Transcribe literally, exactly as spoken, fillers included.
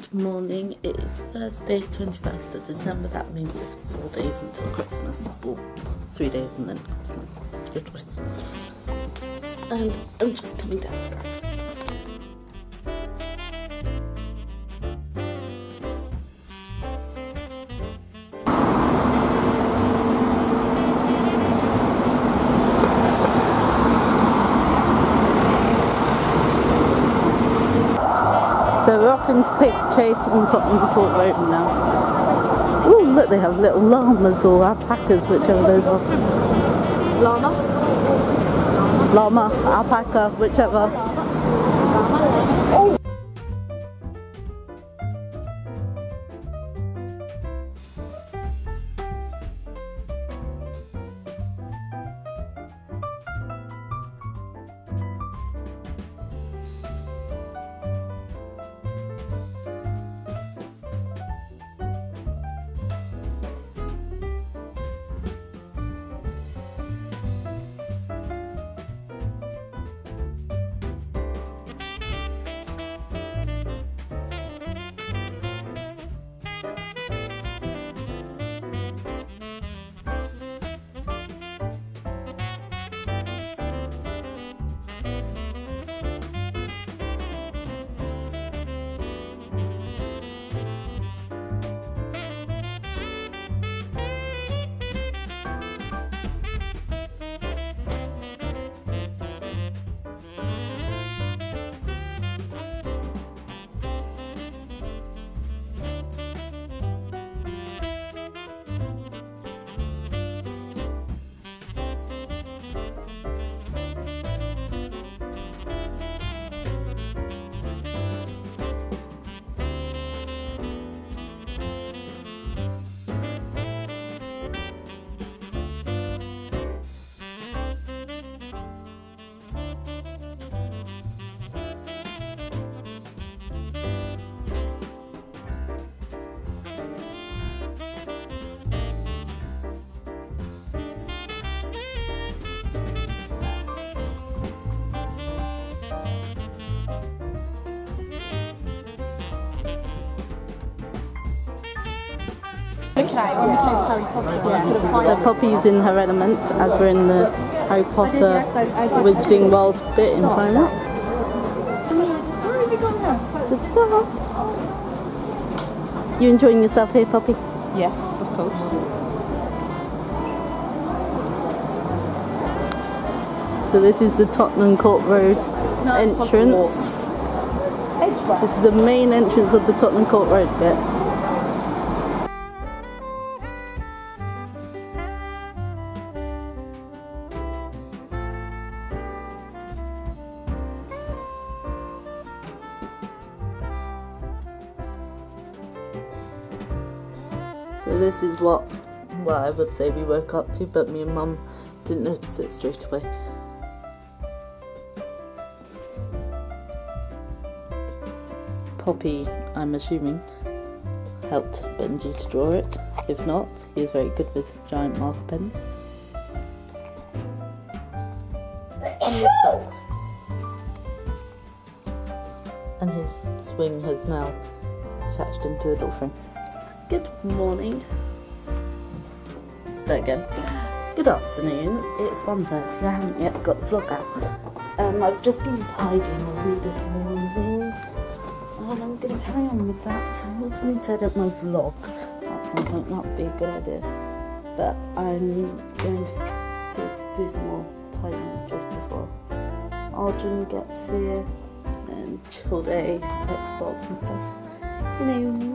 Good morning, it is Thursday twenty-first of December, that means it's four days until Christmas, or three days and then Christmas, your choice. And I'm just coming down for breakfast. So we're off into Paperchase on Tottenham Court Road now. Ooh, look, they have little llamas or alpacas, whichever those are. Llama? Llama, alpaca, whichever. Oh. Okay, Harry Potter. So Poppy's in her element as we're in the Harry Potter Wizarding World bit in Primark. Good stuff. You enjoying yourself here, Poppy? Yes, of course. So this is the Tottenham Court Road no, entrance. This is the main entrance of the Tottenham Court Road bit. So this is what, well, I would say we woke up to, but me and Mum didn't notice it straight away. Poppy, I'm assuming, helped Benji to draw it. If not, he is very good with giant marker pens. And his socks. And his swing has now attached him to a door frame. Good morning. Start again. Good afternoon. It's one thirty. I haven't yet got the vlog out. Um, I've just been tidying all this morning, and I'm going to carry on with that. I also need to edit my vlog at some point. That would be a good idea. But I'm going to, to do some more tidying just before Arjun gets here, and chill day, Xbox and stuff. You know.